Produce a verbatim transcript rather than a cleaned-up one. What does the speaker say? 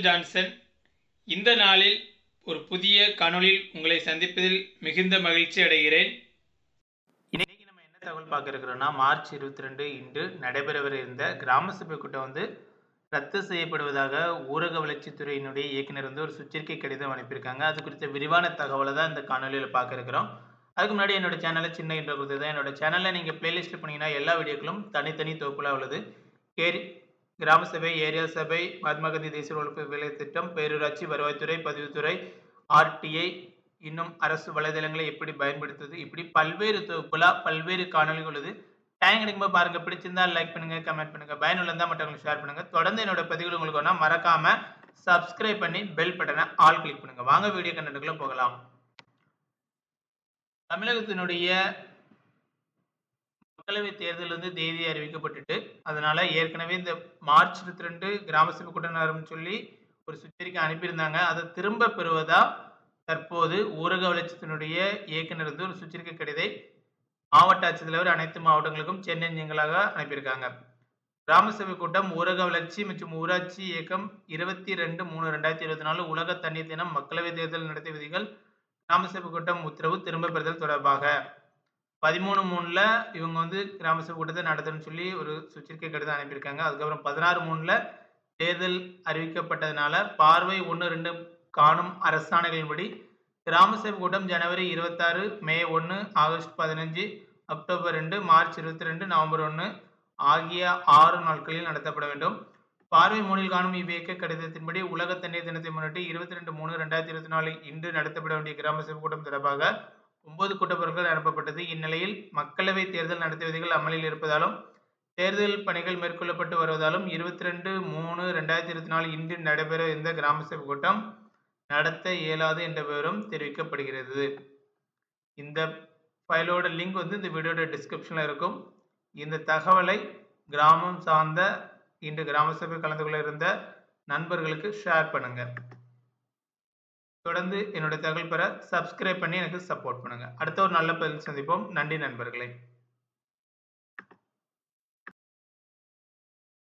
Michael Johnson. இந்த நாளில் ஒரு புதிய காணொளியில் உங்களை சந்திப்பதில் மிகுந்த மகிழ்ச்சி அடைகிறேன். இன்னைக்கு நம்ம என்ன தகவல் பார்க்க இருக்கிறோம்னா, மார்ச் இருபத்தி ரெண்டு இன்று நடைபெறவிருந்த இருந்த கிராம சபை கூட்டம் வந்து ரத்து செய்யப்படுவதாக ஊரக வளர்ச்சித்துறையினுடைய இயக்குனர் வந்து ஒரு சுற்றறிக்கை கடிதம் அனுப்பியிருக்காங்க. அது குறித்த விரிவான தகவலை தான் இந்த காணொலியில் பார்க்க இருக்கிறோம். அதுக்கு முன்னாடி என்னோட சேனலை சின்ன இன்ட்ரோ கொடுத்தது. என்னோட சேனலில் நீங்கள் பிளேலிஸ்ட் போனீங்கன்னா எல்லா வீடியோக்களும் தனித்தனி தொகுப்புலாம் உள்ளது. கேரி கிராம சபை, ஏரியா சபை, மகாத்மா காந்தி தேசிய ஒழிப்பு வேலை திட்டம், பேரூராட்சி, வருவாய்த்துறை, பதிவுத்துறை, ஆர்டிஐ, இன்னும் அரசு வலைதளங்களை எப்படி பயன்படுத்துவது, இப்படி பல்வேறு தொகுப்புலா பல்வேறு காணொலிகள் உள்ளது. டைம் கிடைக்கும்போது பாருங்க. பிடிச்சிருந்தா லைக் பண்ணுங்க, கமெண்ட் பண்ணுங்க, பயனுள்ளதா மற்றவங்களுக்கு ஷேர் பண்ணுங்க. தொடர்ந்து என்னோட பதிவுகள் உங்களுக்கு வேணா மறக்காம சப்ஸ்கிரைப் பண்ணி பெல் பட்டனை ஆல் கிளிக் பண்ணுங்க. வாங்க வீடியோ கண்டென்ட்குள்ள போகலாம். தமிழகத்தினுடைய மக்களவை தேர்தல் வந்து தேதி அறிவிக்கப்பட்டுட்டு, அதனால ஏற்கனவே இந்த மார்ச் இருபத்தி ரெண்டு கிராம சபை கூட்டம் நேரம் சொல்லி ஒரு சுற்றறிக்கை அனுப்பியிருந்தாங்க. அதை திரும்ப பெறுவதா தற்போது ஊரக வளர்ச்சித்தினுடைய இயக்குனர் வந்து ஒரு சுற்றறிக்கை கடிதை மாவட்ட ஆட்சித்தலைவர் அனைத்து மாவட்டங்களுக்கும் சென்னை நீங்களாக அனுப்பியிருக்காங்க. கிராம சபை கூட்டம் ஊரக வளர்ச்சி மற்றும் ஊராட்சி இயக்கம் இருபத்தி ரெண்டு மூணு ரெண்டாயிரத்தி இருபத்தி நாலு உலக தண்ணீர் தினம், மக்களவை தேர்தல் நடத்தை விதிகள், கிராம சபை கூட்டம் உத்தரவு திரும்ப பெறுதல் தொடர்பாக பதிமூணு மூணுல இவங்க வந்து கிராம சபை கூட்டத்தை நடத்தணும்னு சொல்லி ஒரு சுற்றறிக்கை கடிதம் அனுப்பியிருக்காங்க. அதுக்கப்புறம் பதினாறு மூணுல தேர்தல் அறிவிக்கப்பட்டதுனால பார்வை ஒன்று ரெண்டு காணும் அரசாணைகளின்படி கிராம சபை கூட்டம் ஜனவரி இருபத்தாறு, மே ஒன்று, ஆகஸ்ட் பதினஞ்சு, அக்டோபர் ரெண்டு, மார்ச் இருபத்தி ரெண்டு, நவம்பர் ஒன்று ஆகிய ஆறு நாட்களில் நடத்தப்பட வேண்டும். பார்வை மூணில் காணும் இவ்வியக்க கடிதத்தின்படி உலக தண்ணீர் தினத்தை முன்னிட்டு இருபத்தி ரெண்டு மூணு ரெண்டாயிரத்தி இருபத்தி நாலு இன்று நடத்தப்பட வேண்டிய கிராம சபை கூட்டம் தொடர்பாக ஒன்பது கூட்டப்பொருட்கள் அனுப்பப்பட்டது. இந்நிலையில் மக்களவை தேர்தல் நடத்தை விதிகள் அமலில் இருப்பதாலும் தேர்தல் பணிகள் மேற்கொள்ளப்பட்டு வருவதாலும் இருபத்தி ரெண்டு மூணு ரெண்டாயிரத்தி இருபத்தி நாலு இன்று நடைபெற இந்த கிராம சபை கூட்டம் நடத்த இயலாது என்ற விவரம் தெரிவிக்கப்படுகிறது. இந்த ஃபைலோட லிங்க் வந்து இந்த வீடியோட டிஸ்கிரிப்ஷன்ல இருக்கும். இந்த தகவலை கிராமம் சார்ந்த இன்று கிராம சபை கலந்து கொள்ள இருந்த நண்பர்களுக்கு ஷேர் பண்ணுங்க. தொடர்ந்து என்னோட தகவல் பெற சப்ஸ்கிரைப் பண்ணி எனக்கு சப்போர்ட் பண்ணுங்க. அடுத்த ஒரு நல்ல பதில் சந்திப்போம். நன்றி நண்பர்களே.